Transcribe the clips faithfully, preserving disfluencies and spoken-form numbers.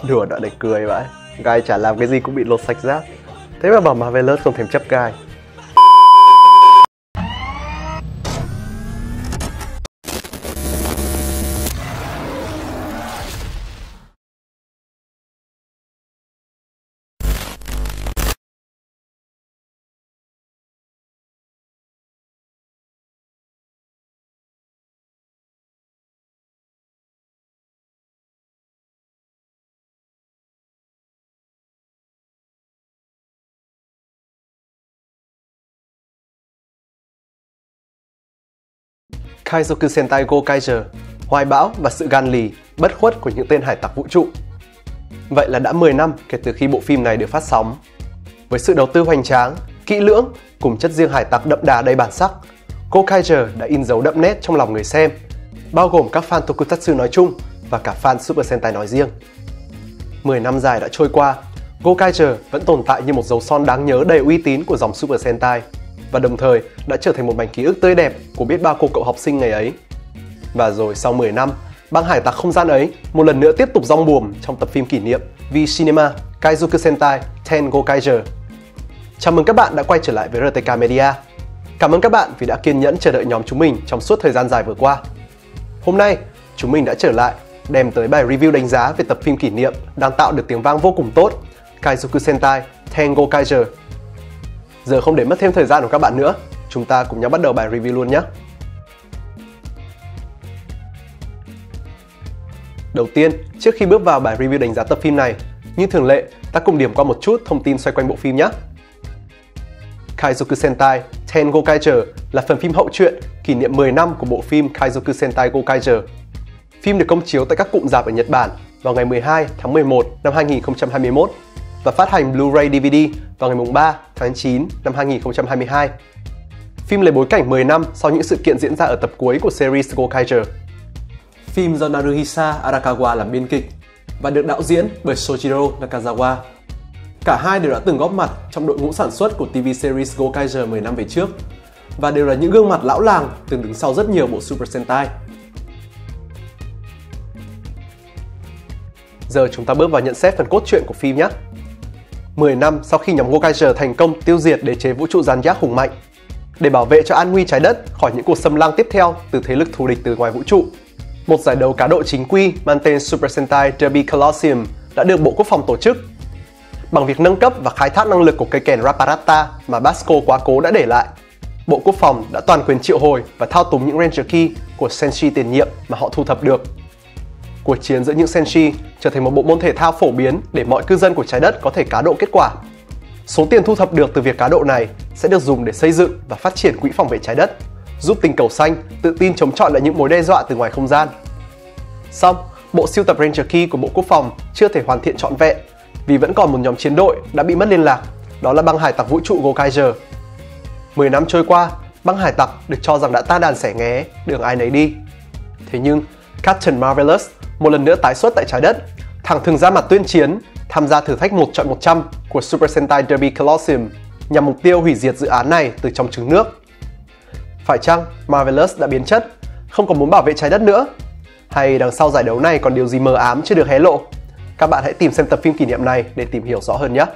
Đùa đã để cười vậy. Gai chả làm cái gì cũng bị lột sạch rác. Thế mà bảo Marvelous không thèm chấp gai. Kaizoku Sentai Gokaiger, hoài bão và sự gan lì, bất khuất của những tên hải tặc vũ trụ. Vậy là đã mười năm kể từ khi bộ phim này được phát sóng. Với sự đầu tư hoành tráng, kỹ lưỡng cùng chất riêng hải tặc đậm đà đầy bản sắc, Gokaiger đã in dấu đậm nét trong lòng người xem, bao gồm các fan Tokusatsu nói chung và cả fan Super Sentai nói riêng. mười năm dài đã trôi qua, Gokaiger vẫn tồn tại như một dấu son đáng nhớ đầy uy tín của dòng Super Sentai, và đồng thời đã trở thành một mảnh ký ức tươi đẹp của biết bao cô cậu học sinh ngày ấy. Và rồi sau mười năm, băng hải tặc không gian ấy một lần nữa tiếp tục giong buồm trong tập phim kỷ niệm V Cinema Kaizoku Sentai mười Gokaiger. Chào mừng các bạn đã quay trở lại với rờ tê ca Media. Cảm ơn các bạn vì đã kiên nhẫn chờ đợi nhóm chúng mình trong suốt thời gian dài vừa qua. Hôm nay, chúng mình đã trở lại đem tới bài review đánh giá về tập phim kỷ niệm đang tạo được tiếng vang vô cùng tốt, Kaizoku Sentai mười Gokaiger. Giờ không để mất thêm thời gian của các bạn nữa, chúng ta cùng nhau bắt đầu bài review luôn nhé. Đầu tiên, trước khi bước vào bài review đánh giá tập phim này, như thường lệ, ta cùng điểm qua một chút thông tin xoay quanh bộ phim nhé. Kaizoku Sentai mười Gokaiger là phần phim hậu truyện kỷ niệm mười năm của bộ phim Kaizoku Sentai Gokaiger. Phim được công chiếu tại các cụm rạp ở Nhật Bản vào ngày mười hai tháng mười một năm hai nghìn không trăm hai mươi mốt và phát hành Blu-ray đê vê đê vào ngày ba tháng chín năm hai nghìn không trăm hai mươi hai. Phim lấy bối cảnh mười năm sau những sự kiện diễn ra ở tập cuối của series Gokaiger. Phim do Naruhisa Arakawa làm biên kịch và được đạo diễn bởi Sojiro Nakazawa. Cả hai đều đã từng góp mặt trong đội ngũ sản xuất của ti vi series Gokaiger mười năm về trước và đều là những gương mặt lão làng từng đứng sau rất nhiều bộ Super Sentai. Giờ chúng ta bước vào nhận xét phần cốt truyện của phim nhé. mười năm sau khi nhóm Gokaiger thành công tiêu diệt đế chế vũ trụ Zanjack hùng mạnh, để bảo vệ cho an nguy trái đất khỏi những cuộc xâm lăng tiếp theo từ thế lực thù địch từ ngoài vũ trụ, một giải đấu cá độ chính quy mang tên Super Sentai Derby Colosseum đã được Bộ Quốc phòng tổ chức. Bằng việc nâng cấp và khai thác năng lực của cây kèn Rapparata mà Basco quá cố đã để lại, Bộ Quốc phòng đã toàn quyền triệu hồi và thao túng những Ranger Key của Senshi tiền nhiệm mà họ thu thập được. Cuộc chiến giữa những Senshi trở thành một bộ môn thể thao phổ biến để mọi cư dân của trái đất có thể cá độ kết quả. Số tiền thu thập được từ việc cá độ này sẽ được dùng để xây dựng và phát triển quỹ phòng vệ trái đất, giúp tinh cầu xanh tự tin chống chọi lại những mối đe dọa từ ngoài không gian. Song, bộ sưu tập Ranger Key của Bộ Quốc phòng chưa thể hoàn thiện trọn vẹn vì vẫn còn một nhóm chiến đội đã bị mất liên lạc, đó là băng hải tặc vũ trụ Gokaiger. mười năm trôi qua, băng hải tặc được cho rằng đã tan đàn xẻ nghé, đường ai nấy đi. Thế nhưng, Captain Marvelous một lần nữa tái xuất tại trái đất, thẳng thừng ra mặt tuyên chiến, tham gia thử thách một chọn một trăm của Super Sentai Derby Colosseum nhằm mục tiêu hủy diệt dự án này từ trong trứng nước. Phải chăng Marvelous đã biến chất, không còn muốn bảo vệ trái đất nữa? Hay đằng sau giải đấu này còn điều gì mờ ám chưa được hé lộ? Các bạn hãy tìm xem tập phim kỷ niệm này để tìm hiểu rõ hơn nhé!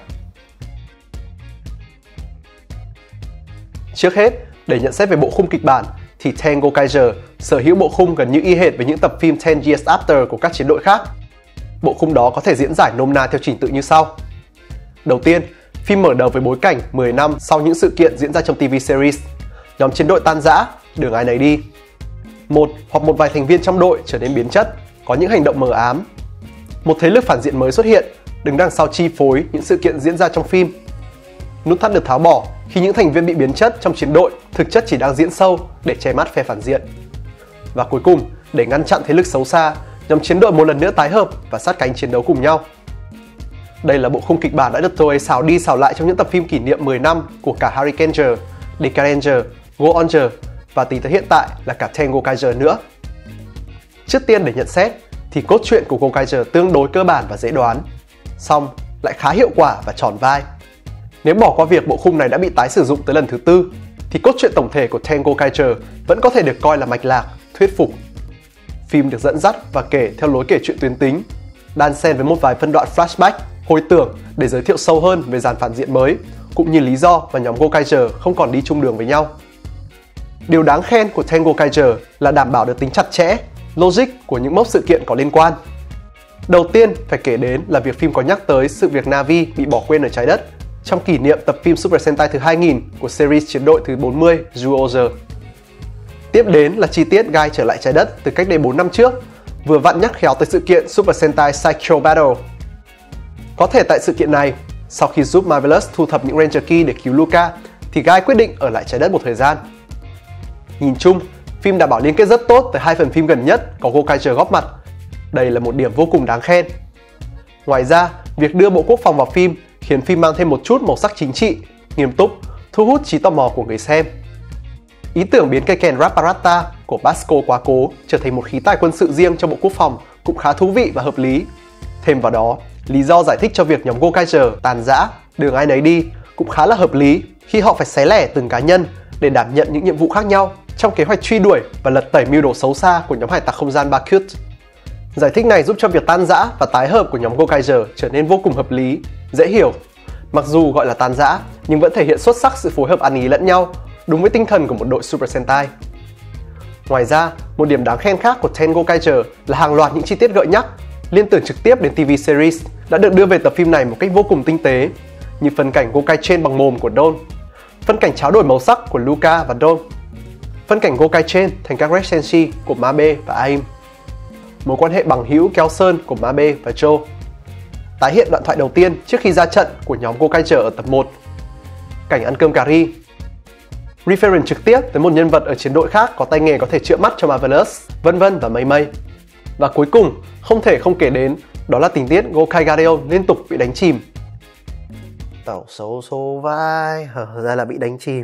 Trước hết, để nhận xét về bộ khung kịch bản, thì mười Gokaiger sở hữu bộ khung gần như y hệt với những tập phim mười Years After của các chiến đội khác. Bộ khung đó có thể diễn giải nôm na theo trình tự như sau. Đầu tiên, phim mở đầu với bối cảnh mười năm sau những sự kiện diễn ra trong ti vi series. Nhóm chiến đội tan rã, đường ai nấy đi. Một hoặc một vài thành viên trong đội trở nên biến chất, có những hành động mờ ám. Một thế lực phản diện mới xuất hiện, đứng đằng sau chi phối những sự kiện diễn ra trong phim. Nút thắt được tháo bỏ khi những thành viên bị biến chất trong chiến đội thực chất chỉ đang diễn show để che mắt phe phản diện. Và cuối cùng, để ngăn chặn thế lực xấu xa, nhóm chiến đội một lần nữa tái hợp và sát cánh chiến đấu cùng nhau. Đây là bộ khung kịch bản đã được Toei xào đi xào lại trong những tập phim kỷ niệm mười năm của cả Hurricaneger, Dekaranger, Go-Onger và tính tới hiện tại là cả mười Gokaiger nữa. Trước tiên để nhận xét thì cốt truyện của Gokaiger tương đối cơ bản và dễ đoán, song lại khá hiệu quả và tròn vai. Nếu bỏ qua việc bộ khung này đã bị tái sử dụng tới lần thứ tư, thì cốt truyện tổng thể của mười Gokaiger vẫn có thể được coi là mạch lạc, thuyết phục. Phim được dẫn dắt và kể theo lối kể chuyện tuyến tính, đan xen với một vài phân đoạn flashback, hồi tưởng để giới thiệu sâu hơn về dàn phản diện mới, cũng như lý do mà nhóm Gokaiger không còn đi chung đường với nhau. Điều đáng khen của Ten Gokaiger là đảm bảo được tính chặt chẽ, logic của những mốc sự kiện có liên quan. Đầu tiên phải kể đến là việc phim có nhắc tới sự việc Na'vi bị bỏ quên ở trái đất trong kỷ niệm tập phim Super Sentai thứ hai nghìn của series chiến đội thứ bốn mươi Zyuohger. Tiếp đến là chi tiết Guy trở lại trái đất từ cách đây bốn năm trước, vừa vặn nhắc khéo tới sự kiện Super Sentai Psycho Battle. Có thể tại sự kiện này, sau khi giúp Marvelous thu thập những Ranger Key để cứu Luca, thì Guy quyết định ở lại trái đất một thời gian. Nhìn chung, phim đảm bảo liên kết rất tốt tới hai phần phim gần nhất có Gokaiger góp mặt. Đây là một điểm vô cùng đáng khen. Ngoài ra, việc đưa Bộ Quốc phòng vào phim khiến phim mang thêm một chút màu sắc chính trị, nghiêm túc, thu hút trí tò mò của người xem. Ý tưởng biến cây kèn Rapparata của Basco quá cố trở thành một khí tài quân sự riêng cho Bộ Quốc phòng cũng khá thú vị và hợp lý. Thêm vào đó, lý do giải thích cho việc nhóm Gokaiger tàn rã, đường ai nấy đi cũng khá là hợp lý khi họ phải xé lẻ từng cá nhân để đảm nhận những nhiệm vụ khác nhau trong kế hoạch truy đuổi và lật tẩy mưu đồ xấu xa của nhóm hải tặc không gian Bakut. Giải thích này giúp cho việc tan rã và tái hợp của nhóm Gokaiger trở nên vô cùng hợp lý, dễ hiểu. Mặc dù gọi là tan rã, nhưng vẫn thể hiện xuất sắc sự phối hợp ăn ý lẫn nhau, đúng với tinh thần của một đội Super Sentai. Ngoài ra, một điểm đáng khen khác của Ten Gokaiger là hàng loạt những chi tiết gợi nhắc, liên tưởng trực tiếp đến ti vi series đã được đưa về tập phim này một cách vô cùng tinh tế, như phân cảnh Gokai Chain bằng mồm của Don, phân cảnh tráo đổi màu sắc của Luca và Don, phân cảnh Gokai Chain thành các Red Senshi của Mabe và Aim, mối quan hệ bằng hữu keo sơn của Mabe và Joe, tái hiện đoạn thoại đầu tiên trước khi ra trận của nhóm Gokaiger ở tập một, cảnh ăn cơm cà ri, reference trực tiếp tới một nhân vật ở chiến đội khác có tay nghề có thể chữa mắt cho Marvelous, vân vân và mây mây. Và cuối cùng, không thể không kể đến, đó là tình tiết Gokai Gareon liên tục bị đánh chìm. Tàu xấu số vai, hở ra là bị đánh chìm.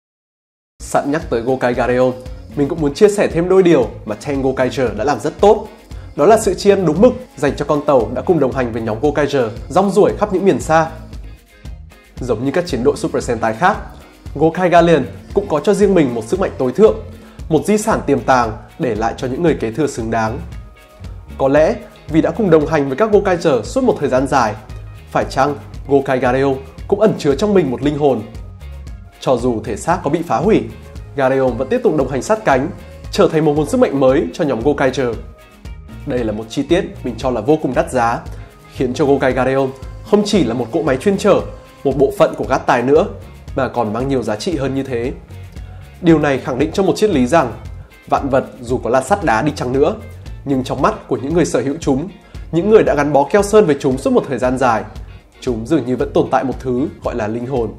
Sẵn nhắc tới Gokai Gareon, mình cũng muốn chia sẻ thêm đôi điều mà Ten Gokaiger đã làm rất tốt. Đó là sự tri ân đúng mực dành cho con tàu đã cùng đồng hành với nhóm Gokaiger rong ruổi khắp những miền xa. Giống như các chiến đội Super Sentai khác, Gokai Gareon cũng có cho riêng mình một sức mạnh tối thượng, một di sản tiềm tàng để lại cho những người kế thừa xứng đáng. Có lẽ vì đã cùng đồng hành với các Gokaiger suốt một thời gian dài, phải chăng Gokai Gareon cũng ẩn chứa trong mình một linh hồn. Cho dù thể xác có bị phá hủy, Gareon vẫn tiếp tục đồng hành sát cánh, trở thành một nguồn sức mạnh mới cho nhóm Gokaiger. Đây là một chi tiết mình cho là vô cùng đắt giá, khiến cho Gokai Gareon không chỉ là một cỗ máy chuyên chở, một bộ phận của gác tài nữa, mà còn mang nhiều giá trị hơn như thế. Điều này khẳng định cho một triết lý rằng, vạn vật dù có là sắt đá đi chăng nữa, nhưng trong mắt của những người sở hữu chúng, những người đã gắn bó keo sơn với chúng suốt một thời gian dài, chúng dường như vẫn tồn tại một thứ gọi là linh hồn.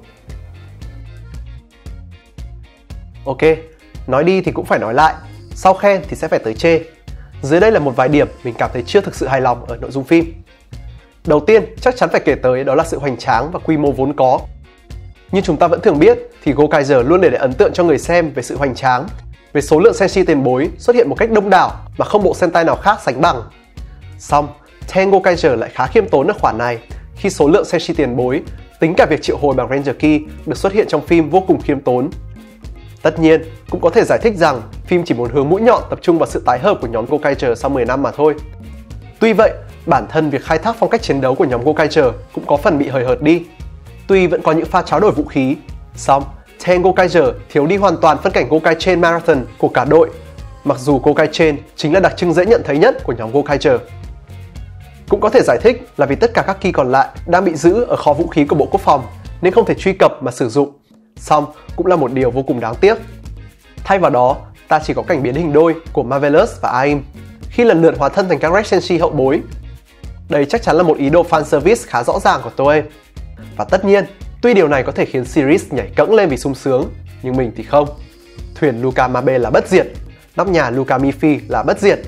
Ok, nói đi thì cũng phải nói lại, sau khen thì sẽ phải tới chê. Dưới đây là một vài điểm mình cảm thấy chưa thực sự hài lòng ở nội dung phim. Đầu tiên, chắc chắn phải kể tới đó là sự hoành tráng và quy mô vốn có. Như chúng ta vẫn thường biết thì Gokaiger luôn để lại ấn tượng cho người xem về sự hoành tráng, về số lượng Senshi tiền bối xuất hiện một cách đông đảo mà không bộ Sentai nào khác sánh bằng. Song, Ten Gokaiger lại khá khiêm tốn ở khoản này khi số lượng Senshi tiền bối, tính cả việc triệu hồi bằng Ranger Key được xuất hiện trong phim vô cùng khiêm tốn. Tất nhiên, cũng có thể giải thích rằng phim chỉ muốn hướng mũi nhọn tập trung vào sự tái hợp của nhóm Gokaiger sau mười năm mà thôi. Tuy vậy, bản thân việc khai thác phong cách chiến đấu của nhóm Gokaiger cũng có phần bị hời hợt đi. Tuy vẫn có những pha tráo đổi vũ khí, song Ten Gokaiger thiếu đi hoàn toàn phân cảnh Gokai Chain Marathon của cả đội, mặc dù Gokai Chain chính là đặc trưng dễ nhận thấy nhất của nhóm Gokaiger. Cũng có thể giải thích là vì tất cả các key còn lại đang bị giữ ở kho vũ khí của Bộ Quốc phòng nên không thể truy cập mà sử dụng. Song cũng là một điều vô cùng đáng tiếc. Thay vào đó, ta chỉ có cảnh biến hình đôi của Marvelous và Aim khi lần lượt hóa thân thành các Red Senshi hậu bối. Đây chắc chắn là một ý đồ fan service khá rõ ràng của Toei. Và tất nhiên, tuy điều này có thể khiến series nhảy cẫng lên vì sung sướng, nhưng mình thì không. Thuyền Luca Mabe là bất diệt, nóc nhà Luca Miffy là bất diệt.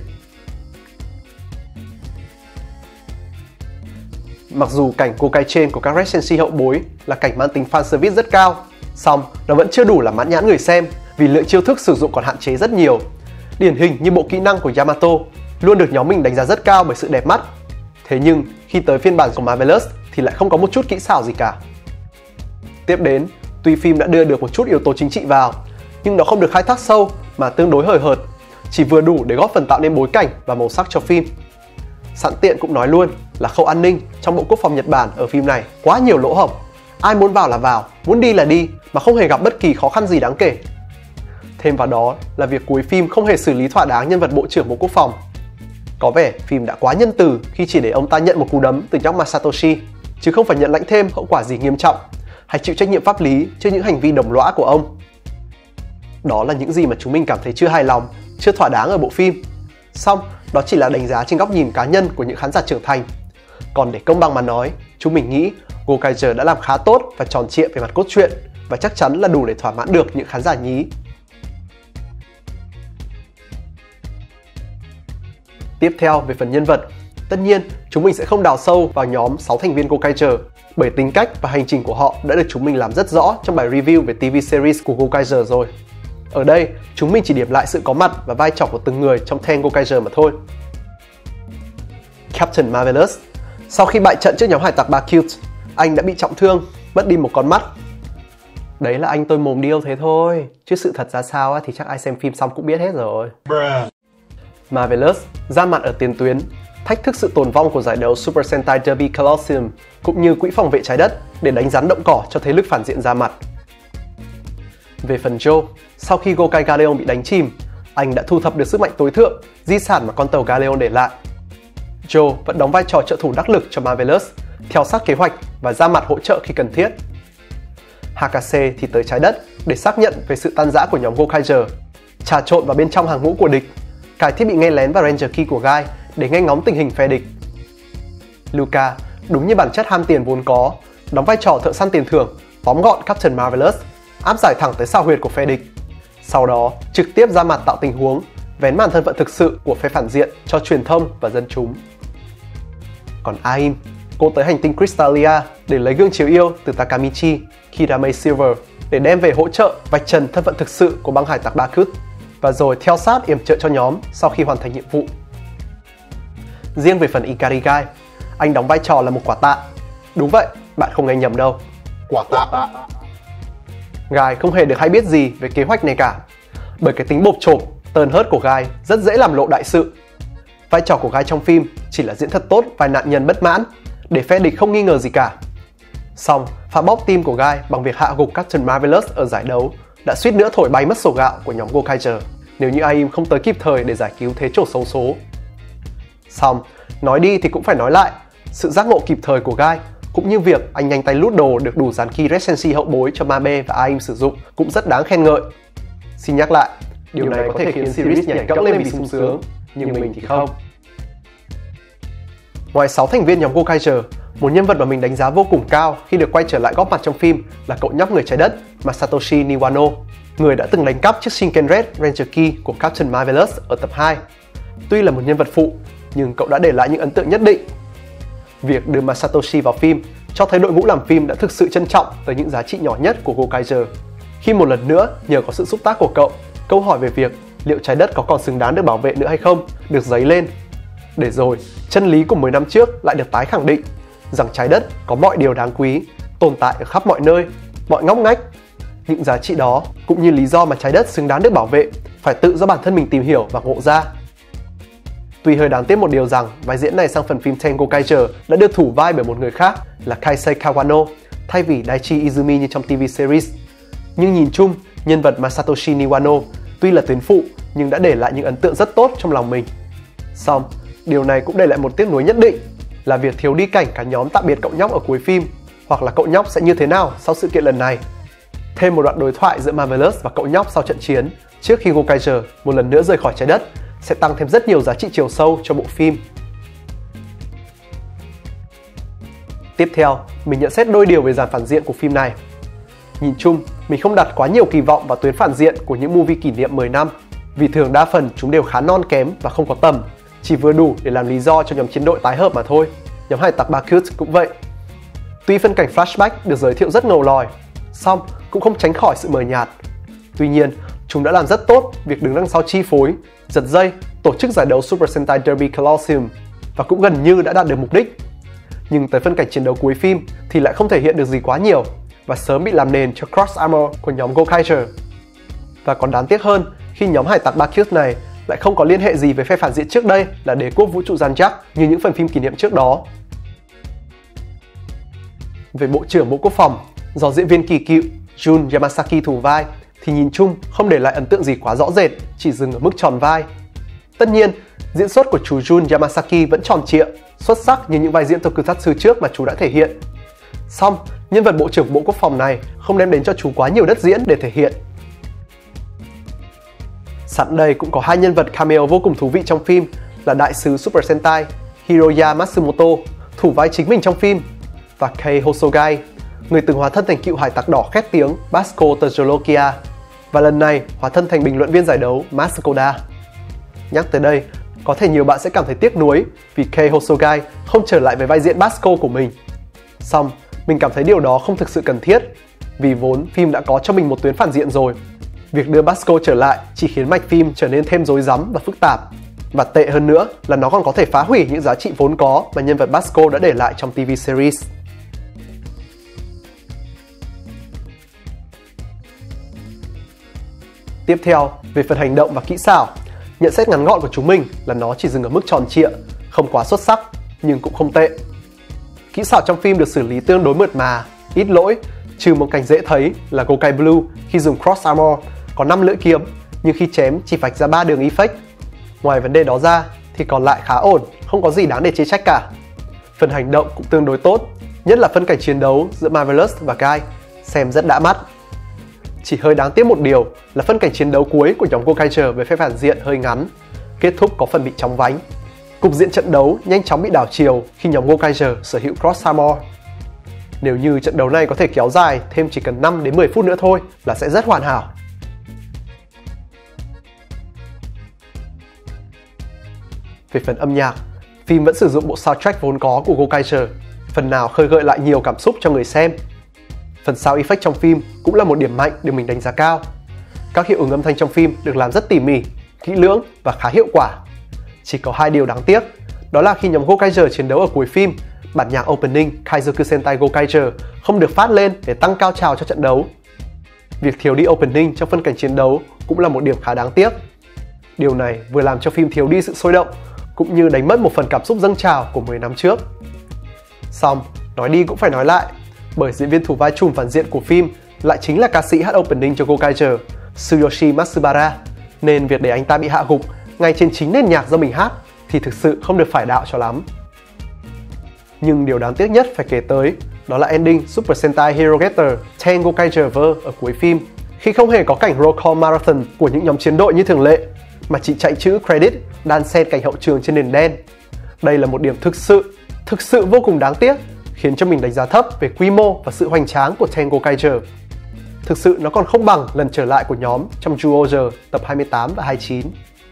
Mặc dù cảnh Gokai Chain của các Red Senshi hậu bối là cảnh mang tính fan service rất cao, song nó vẫn chưa đủ làm mãn nhãn người xem vì lượng chiêu thức sử dụng còn hạn chế rất nhiều. Điển hình như bộ kỹ năng của Yamato luôn được nhóm mình đánh giá rất cao bởi sự đẹp mắt. Thế nhưng khi tới phiên bản của Marvelous thì lại không có một chút kỹ xảo gì cả. Tiếp đến, tuy phim đã đưa được một chút yếu tố chính trị vào, nhưng nó không được khai thác sâu mà tương đối hời hợt, chỉ vừa đủ để góp phần tạo nên bối cảnh và màu sắc cho phim. Sẵn tiện cũng nói luôn là khâu an ninh trong Bộ Quốc phòng Nhật Bản ở phim này quá nhiều lỗ hổng. Ai muốn vào là vào, muốn đi là đi mà không hề gặp bất kỳ khó khăn gì đáng kể. Thêm vào đó là việc cuối phim không hề xử lý thỏa đáng nhân vật Bộ trưởng Bộ Quốc phòng. Có vẻ phim đã quá nhân từ khi chỉ để ông ta nhận một cú đấm từ nhóc Masatoshi, chứ không phải nhận lãnh thêm hậu quả gì nghiêm trọng hay chịu trách nhiệm pháp lý trước những hành vi đồng lõa của ông. Đó là những gì mà chúng mình cảm thấy chưa hài lòng, chưa thỏa đáng ở bộ phim. Xong, đó chỉ là đánh giá trên góc nhìn cá nhân của những khán giả trưởng thành. Còn để công bằng mà nói, chúng mình nghĩ Gokaiger đã làm khá tốt và tròn trịa về mặt cốt truyện và chắc chắn là đủ để thỏa mãn được những khán giả nhí. Tiếp theo về phần nhân vật. Tất nhiên, chúng mình sẽ không đào sâu vào nhóm sáu thành viên Gokaiger bởi tính cách và hành trình của họ đã được chúng mình làm rất rõ trong bài review về ti vi series của Gokaiger rồi. Ở đây, chúng mình chỉ điểm lại sự có mặt và vai trò của từng người trong Ten Gokaiger mà thôi. Captain Marvelous. Sau khi bại trận trước nhóm hải tặc Barcute, anh đã bị trọng thương, mất đi một con mắt. Đấy là anh tôi mồm điêu thế thôi, chứ sự thật ra sao thì chắc ai xem phim xong cũng biết hết rồi. Marvelous ra mặt ở tiền tuyến, thách thức sự tồn vong của giải đấu Super Sentai Derby Colosseum cũng như quỹ phòng vệ trái đất để đánh rắn động cỏ cho thế lực phản diện ra mặt. Về phần Joe, sau khi Gokai Galeon bị đánh chìm, anh đã thu thập được sức mạnh tối thượng, di sản mà con tàu Galeon để lại. Joe vẫn đóng vai trò trợ thủ đắc lực cho Marvelous, theo sát kế hoạch và ra mặt hỗ trợ khi cần thiết. Hakase thì tới trái đất để xác nhận về sự tan rã của nhóm Gokaiger, trà trộn vào bên trong hàng ngũ của địch, cài thiết bị nghe lén và Ranger Key của Guy để nghe ngóng tình hình phe địch. Luca, đúng như bản chất ham tiền vốn có, đóng vai trò thợ săn tiền thưởng, tóm gọn Captain Marvelous, áp giải thẳng tới sao huyệt của phe địch. Sau đó, trực tiếp ra mặt tạo tình huống, vén màn thân phận thực sự của phe phản diện cho truyền thông và dân chúng. Còn Aim, cô tới hành tinh Crystalia để lấy gương chiếu yêu từ Takamichi, Kirame Silver để đem về hỗ trợ vạch trần thân phận thực sự của băng hải tặc Barcute và rồi theo sát yểm trợ cho nhóm sau khi hoàn thành nhiệm vụ. Riêng về phần Ikarigai, anh đóng vai trò là một quả tạ. Đúng vậy, bạn không nghe nhầm đâu. Quả tạ. Guy không hề được hay biết gì về kế hoạch này cả, bởi cái tính bộp chộp, tờn hớt của Guy rất dễ làm lộ đại sự. Vai trò của Guy trong phim chỉ là diễn thật tốt vài nạn nhân bất mãn, để phe địch không nghi ngờ gì cả. Xong, phá bóp tim của Guy bằng việc hạ gục Captain Marvelous ở giải đấu đã suýt nữa thổi bay mất sổ gạo của nhóm Gokaiger nếu như Aim không tới kịp thời để giải cứu thế chỗ xấu số. Xong, nói đi thì cũng phải nói lại, sự giác ngộ kịp thời của Guy cũng như việc anh nhanh tay lút đồ được đủ dàn key Recency hậu bối cho Mabe và Aim sử dụng cũng rất đáng khen ngợi. Xin nhắc lại, điều này có thể khiến series nhảy cẫng lên vì sung sướng, nhưng mình thì không. Ngoài sáu thành viên nhóm Gokaiger, một nhân vật mà mình đánh giá vô cùng cao khi được quay trở lại góp mặt trong phim là cậu nhóc người trái đất Masatoshi Niwano, người đã từng đánh cắp chiếc Shinken Red Ranger Key của Captain Marvelous ở tập hai. Tuy là một nhân vật phụ, nhưng cậu đã để lại những ấn tượng nhất định. Việc đưa Masatoshi vào phim cho thấy đội ngũ làm phim đã thực sự trân trọng tới những giá trị nhỏ nhất của Gokaiger. Khi một lần nữa, nhờ có sự xúc tác của cậu, câu hỏi về việc liệu trái đất có còn xứng đáng được bảo vệ nữa hay không được dấy lên. Để rồi, chân lý của mười năm trước lại được tái khẳng định rằng trái đất có mọi điều đáng quý, tồn tại ở khắp mọi nơi, mọi ngóc ngách. Những giá trị đó cũng như lý do mà trái đất xứng đáng được bảo vệ phải tự do bản thân mình tìm hiểu và ngộ ra. Tuy hơi đáng tiếc một điều rằng vai diễn này sang phần phim Ten Gokaiger đã được thủ vai bởi một người khác là Kaisei Kawano thay vì Daichi Izumi như trong ti vi series. Nhưng nhìn chung, nhân vật Masatoshi Niwano tuy là tuyến phụ nhưng đã để lại những ấn tượng rất tốt trong lòng mình. Xong, điều này cũng để lại một tiếc nuối nhất định là việc thiếu đi cảnh cả nhóm tạm biệt cậu nhóc ở cuối phim, hoặc là cậu nhóc sẽ như thế nào sau sự kiện lần này. Thêm một đoạn đối thoại giữa Marvelous và cậu nhóc sau trận chiến trước khi Gokaiger một lần nữa rời khỏi trái đất sẽ tăng thêm rất nhiều giá trị chiều sâu cho bộ phim. Tiếp theo, mình nhận xét đôi điều về dàn phản diện của phim này. Nhìn chung, mình không đặt quá nhiều kỳ vọng vào tuyến phản diện của những movie kỷ niệm mười năm, vì thường đa phần chúng đều khá non kém và không có tầm, chỉ vừa đủ để làm lý do cho nhóm chiến đội tái hợp mà thôi. Nhóm hải tặc Barcute cũng vậy. Tuy phân cảnh flashback được giới thiệu rất ngầu lòi, song cũng không tránh khỏi sự mờ nhạt. Tuy nhiên, chúng đã làm rất tốt việc đứng đằng sau chi phối, giật dây, tổ chức giải đấu Super Sentai Derby Colosseum và cũng gần như đã đạt được mục đích. Nhưng tới phân cảnh chiến đấu cuối phim thì lại không thể hiện được gì quá nhiều và sớm bị làm nền cho cross armor của nhóm Gokaiger. Và còn đáng tiếc hơn khi nhóm hải tặc Barcute này lại không có liên hệ gì với phe phản diện trước đây là đế quốc vũ trụ Zanjack như những phần phim kỷ niệm trước đó. Về Bộ trưởng Bộ Quốc phòng, do diễn viên kỳ cựu Jun Yamasaki thủ vai thì nhìn chung không để lại ấn tượng gì quá rõ rệt, chỉ dừng ở mức tròn vai. Tất nhiên, diễn xuất của chú Jun Yamasaki vẫn tròn trịa, xuất sắc như những vai diễn tokusatsu trước mà chú đã thể hiện. Song, nhân vật Bộ trưởng Bộ Quốc phòng này không đem đến cho chú quá nhiều đất diễn để thể hiện. Sẵn đây cũng có hai nhân vật cameo vô cùng thú vị trong phim là đại sứ Super Sentai Hiroya Matsumoto, thủ vai chính mình trong phim, và Kei Hosogai, người từng hóa thân thành cựu hải tặc đỏ khét tiếng Basco Terjolokia, và lần này hóa thân thành bình luận viên giải đấu Maskoda. Nhắc tới đây, có thể nhiều bạn sẽ cảm thấy tiếc nuối vì Kei Hosogai không trở lại với vai diễn Basco của mình. Song, mình cảm thấy điều đó không thực sự cần thiết, vì vốn phim đã có cho mình một tuyến phản diện rồi. Việc đưa Basco trở lại chỉ khiến mạch phim trở nên thêm rối rắm và phức tạp. Và tệ hơn nữa là nó còn có thể phá hủy những giá trị vốn có mà nhân vật Basco đã để lại trong ti vi series. Tiếp theo, về phần hành động và kỹ xảo, nhận xét ngắn gọn của chúng mình là nó chỉ dừng ở mức tròn trịa, không quá xuất sắc, nhưng cũng không tệ. Kỹ xảo trong phim được xử lý tương đối mượt mà, ít lỗi, trừ một cảnh dễ thấy là Gokai Blue khi dùng Cross Armor có năm lưỡi kiếm, nhưng khi chém chỉ vạch ra ba đường effect. Ngoài vấn đề đó ra thì còn lại khá ổn, không có gì đáng để chê trách cả. Phần hành động cũng tương đối tốt, nhất là phân cảnh chiến đấu giữa Marvelous và Guy, xem rất đã mắt. Chỉ hơi đáng tiếc một điều là phân cảnh chiến đấu cuối của nhóm Gokaiger với phe phản diện hơi ngắn, kết thúc có phần bị chóng vánh. Cục diện trận đấu nhanh chóng bị đảo chiều khi nhóm Gokaiger sở hữu Cross Armor. Nếu như trận đấu này có thể kéo dài thêm chỉ cần năm đến mười phút nữa thôi là sẽ rất hoàn hảo. Về phần âm nhạc, phim vẫn sử dụng bộ soundtrack vốn có của Gokaiger, phần nào khơi gợi lại nhiều cảm xúc cho người xem. Phần sound effect trong phim cũng là một điểm mạnh được mình đánh giá cao. Các hiệu ứng âm thanh trong phim được làm rất tỉ mỉ, kỹ lưỡng và khá hiệu quả. Chỉ có hai điều đáng tiếc, đó là khi nhóm Gokaiger chiến đấu ở cuối phim, bản nhạc opening Kaizoku Sentai Gokaiger không được phát lên để tăng cao trào cho trận đấu. Việc thiếu đi opening trong phân cảnh chiến đấu cũng là một điểm khá đáng tiếc. Điều này vừa làm cho phim thiếu đi sự sôi động, cũng như đánh mất một phần cảm xúc dâng trào của mười năm trước. Xong, nói đi cũng phải nói lại, bởi diễn viên thủ vai trùm phản diện của phim lại chính là ca sĩ hát opening cho Gokaiger, Tsuyoshi Matsubara, nên việc để anh ta bị hạ gục ngay trên chính nền nhạc do mình hát thì thực sự không được phải đạo cho lắm. Nhưng điều đáng tiếc nhất phải kể tới đó là ending Super Sentai Hero Getter Ten Gokaiger Verse ở cuối phim, khi không hề có cảnh roll call marathon của những nhóm chiến đội như thường lệ, mà chỉ chạy chữ credit đan xen cảnh hậu trường trên nền đen. Đây là một điểm thực sự, thực sự vô cùng đáng tiếc, khiến cho mình đánh giá thấp về quy mô và sự hoành tráng của Ten Gokaiger. Thực sự nó còn không bằng lần trở lại của nhóm trong Zyuohger tập hai mươi tám và hai mươi chín.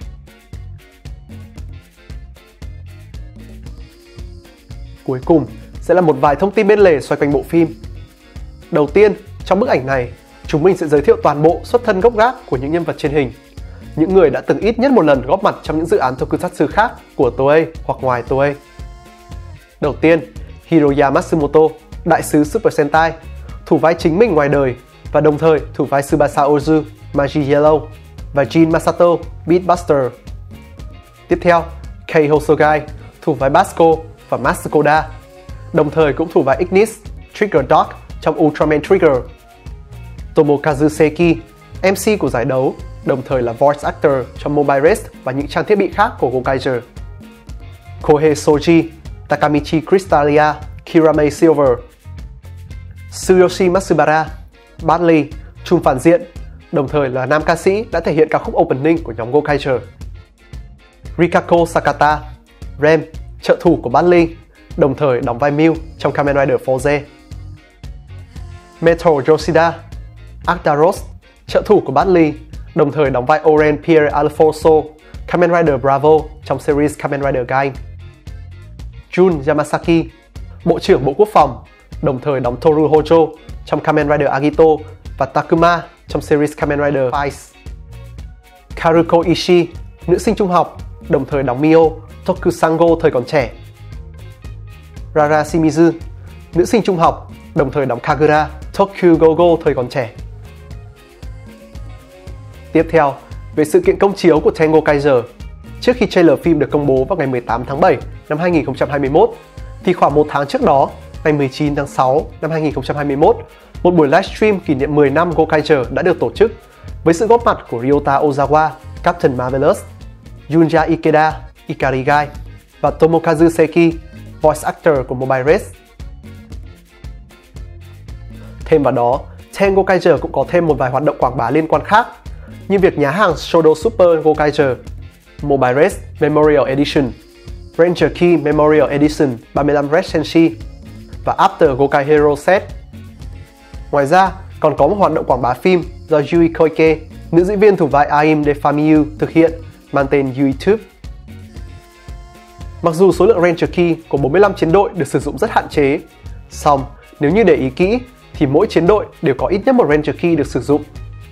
Cuối cùng sẽ là một vài thông tin bên lề xoay quanh bộ phim. Đầu tiên, trong bức ảnh này, chúng mình sẽ giới thiệu toàn bộ xuất thân gốc gác của những nhân vật trên hình, những người đã từng ít nhất một lần góp mặt trong những dự án tokusatsu khác của Toei hoặc ngoài Toei. Đầu tiên, Hiroya Matsumoto, đại sứ Super Sentai, thủ vai chính mình ngoài đời và đồng thời thủ vai Tsubasa Ozu, Magi Yellow và Jin Masato, Beatbuster. Tiếp theo, Kei Hosogai, thủ vai Basco và Maskoda, đồng thời cũng thủ vai Ignis, Trigger Dog trong Ultraman Trigger. Tomokazu Seki, em xê của giải đấu, đồng thời là voice actor trong Mobile Race và những trang thiết bị khác của Gokaiger. Kohei Soji, Takamichi Crystalia, Kirame Silver. Tsuyoshi Matsubara, Barley, trùm phản diện, đồng thời là nam ca sĩ đã thể hiện ca khúc opening của nhóm Gokaiger. Rikako Sakata, Rem, trợ thủ của Barley, đồng thời đóng vai Mew trong Kamen Rider Fourze. Metal Yoshida, Arctaros, trợ thủ của Barley, đồng thời đóng vai Oren Pierre Alfonso, Kamen Rider Bravo trong series Kamen Rider Gain. Jun Yamasaki, Bộ trưởng Bộ Quốc phòng, đồng thời đóng Toru Hojo trong Kamen Rider Agito và Takuma trong series Kamen Rider Vice. Karuko Ishii, nữ sinh trung học, đồng thời đóng Mio, Tokusango thời còn trẻ. Rara Shimizu, nữ sinh trung học, đồng thời đóng Kagura, Tokyo Gogo thời còn trẻ. Tiếp theo về sự kiện công chiếu của Tango Kaiser. Trước khi trailer phim được công bố vào ngày mười tám tháng bảy năm hai nghìn không trăm hai mươi mốt, thì khoảng một tháng trước đó, ngày mười chín tháng sáu năm hai nghìn không trăm hai mươi mốt, một buổi livestream kỷ niệm mười năm Gokaiger đã được tổ chức với sự góp mặt của Ryota Ozawa, Captain Marvelous, Yunya Ikeda, Ikari Gai và Tomokazu Seki, voice actor của Mobile Race. Thêm vào đó, Tango Kaiser cũng có thêm một vài hoạt động quảng bá liên quan khác, như việc nhá hàng Shodo Super Gokaiger, Mobile Race Memorial Edition, Ranger Key Memorial Edition ba mươi lăm Red Senshi và After Gokai Hero Set. Ngoài ra, còn có một hoạt động quảng bá phim do Yui Koike, nữ diễn viên thủ vai Aim de Famiu thực hiện, mang tên YouTube. Mặc dù số lượng Ranger Key của bốn mươi lăm chiến đội được sử dụng rất hạn chế, song nếu như để ý kỹ thì mỗi chiến đội đều có ít nhất một Ranger Key được sử dụng.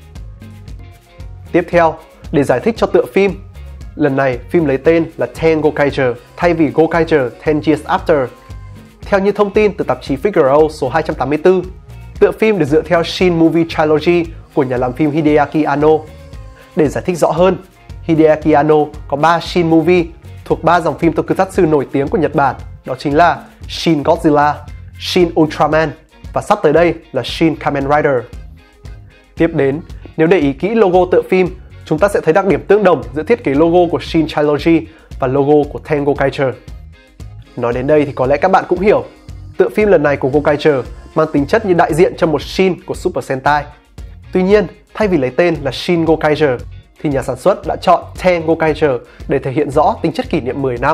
Tiếp theo, để giải thích cho tựa phim, lần này phim lấy tên là Ten Gokaiger thay vì Gokaiger Ten Years After. Theo như thông tin từ tạp chí Figaro số hai trăm tám mươi tư, tựa phim được dựa theo Shin Movie Trilogy của nhà làm phim Hideaki Anno. Để giải thích rõ hơn, Hideaki Anno có ba Shin Movie thuộc ba dòng phim tokusatsu nổi tiếng của Nhật Bản, đó chính là Shin Godzilla, Shin Ultraman và sắp tới đây là Shin Kamen Rider. Tiếp đến, nếu để ý kỹ logo tựa phim, chúng ta sẽ thấy đặc điểm tương đồng giữa thiết kế logo của Shin Trilogy và logo của Ten Gokaiger. Nói đến đây thì có lẽ các bạn cũng hiểu, tựa phim lần này của Gokaiger mang tính chất như đại diện cho một Shin của Super Sentai. Tuy nhiên, thay vì lấy tên là Shin Gokaiger, thì nhà sản xuất đã chọn Ten Gokaiger để thể hiện rõ tính chất kỷ niệm mười năm.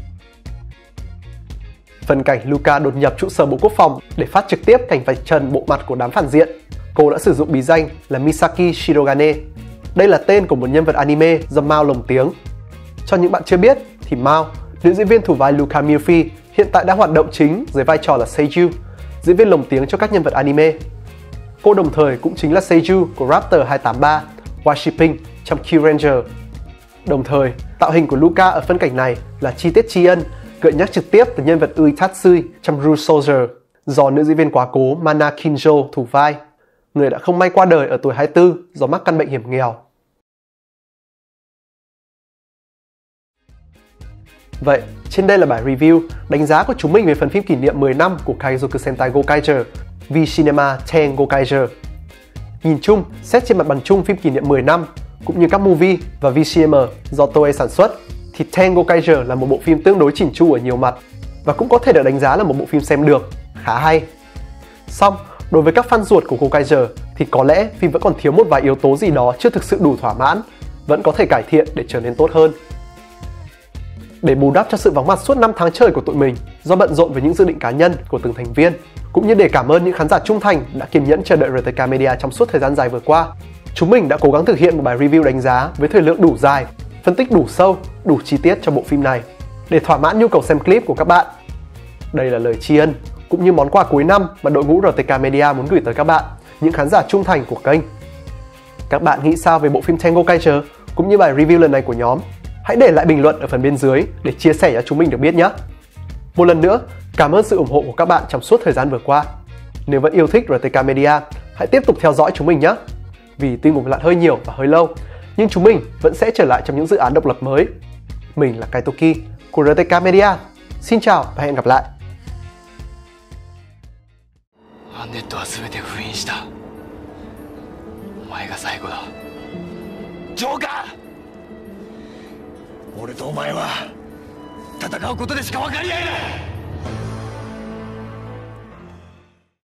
Phần cảnh Luca đột nhập trụ sở Bộ Quốc phòng để phát trực tiếp cảnh vạch trần bộ mặt của đám phản diện, cô đã sử dụng bí danh là Misaki Shirogane. Đây là tên của một nhân vật anime do Mao lồng tiếng. Cho những bạn chưa biết thì Mao, nữ diễn viên thủ vai Luca Murphy, hiện tại đã hoạt động chính dưới vai trò là Seiyuu, diễn viên lồng tiếng cho các nhân vật anime. Cô đồng thời cũng chính là Seiyuu của Raptor hai tám ba, Worshipping trong Kyuranger. Đồng thời, tạo hình của Luca ở phân cảnh này là chi tiết tri ân, gợi nhắc trực tiếp từ nhân vật Uitatsui trong Rue Soldier do nữ diễn viên quá cố Mana Kinjo thủ vai, người đã không may qua đời ở tuổi hai mươi tư do mắc căn bệnh hiểm nghèo. Vậy, trên đây là bài review, đánh giá của chúng mình về phần phim kỷ niệm mười năm của Kaizoku Sentai Gokaiger, V-Cinema Ten Gokaiger. Nhìn chung, xét trên mặt bằng chung phim kỷ niệm mười năm, cũng như các movie và vê xê em do Toei sản xuất, thì Ten Gokaiger là một bộ phim tương đối chỉn chu ở nhiều mặt, và cũng có thể được đánh giá là một bộ phim xem được, khá hay. Song, đối với các fan ruột của Gokaiger thì có lẽ phim vẫn còn thiếu một vài yếu tố gì đó chưa thực sự đủ thỏa mãn, vẫn có thể cải thiện để trở nên tốt hơn. Để bù đắp cho sự vắng mặt suốt năm tháng trời của tụi mình do bận rộn với những dự định cá nhân của từng thành viên, cũng như để cảm ơn những khán giả trung thành đã kiên nhẫn chờ đợi rờ tê ca Media trong suốt thời gian dài vừa qua, chúng mình đã cố gắng thực hiện một bài review đánh giá với thời lượng đủ dài, phân tích đủ sâu, đủ chi tiết cho bộ phim này để thỏa mãn nhu cầu xem clip của các bạn. Đây là lời tri ân cũng như món quà cuối năm mà đội ngũ rờ tê ca Media muốn gửi tới các bạn, những khán giả trung thành của kênh. Các bạn nghĩ sao về bộ phim Ten Gokaiger cũng như bài review lần này của nhóm? Hãy để lại bình luận ở phần bên dưới để chia sẻ cho chúng mình được biết nhé. Một lần nữa, cảm ơn sự ủng hộ của các bạn trong suốt thời gian vừa qua. Nếu vẫn yêu thích rờ tê ca Media, hãy tiếp tục theo dõi chúng mình nhé. Vì tuy ngủ lặn hơi nhiều và hơi lâu, nhưng chúng mình vẫn sẽ trở lại trong những dự án độc lập mới. Mình là Kaitoki của rờ tê ca Media. Xin chào và hẹn gặp lại. アンネットは全て封印した。お前が最後だ。ジョーカー。俺とお前は戦うことでしか分かり合えない。